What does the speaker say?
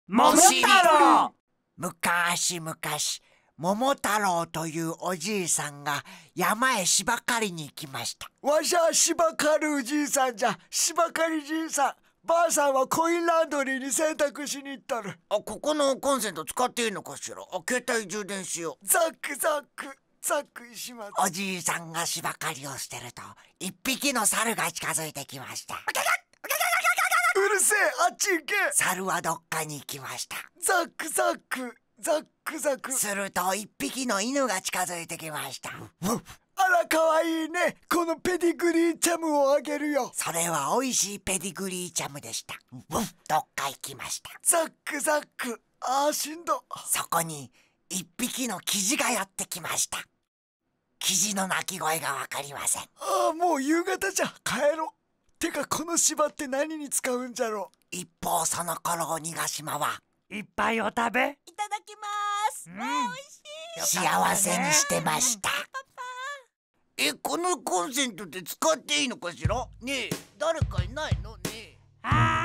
桃太郎。 むかしむかし、桃太郎というおじいさんが山へ芝刈りに行きました。 わしゃ芝刈るじいさんじゃ。芝刈りじいさん。ばあさんはコインランドリーに洗濯しに行っとる。 ここのコンセント使っていいのかしら。携帯充電しよう。 ザックザックザック石松。 おじいさんが芝刈りをしてると、一匹の猿が近づいてきました。 うるせえ、あっち行け。 猿はどっかに行きました。 ザックザックザックザク。 すると一匹の犬が近づいてきました。 あらかわいいね。このペディグリーチャムをあげるよ。 それは美味しいペディグリーチャムでした。どっか行きました。 ザックザック。あーしんど。 そこに一匹のキジがやってきました。キジの鳴き声がわかりません。 ああ、もう夕方じゃ。帰ろう。てかこの芝って何に使うんじゃろう。 一方その頃鬼ヶ島はいっぱいお食べ。 いただきます。わあ、美味しい。 幸せにしてました。このコンセントって使っていいのかしらねえ、誰かいないのねえ。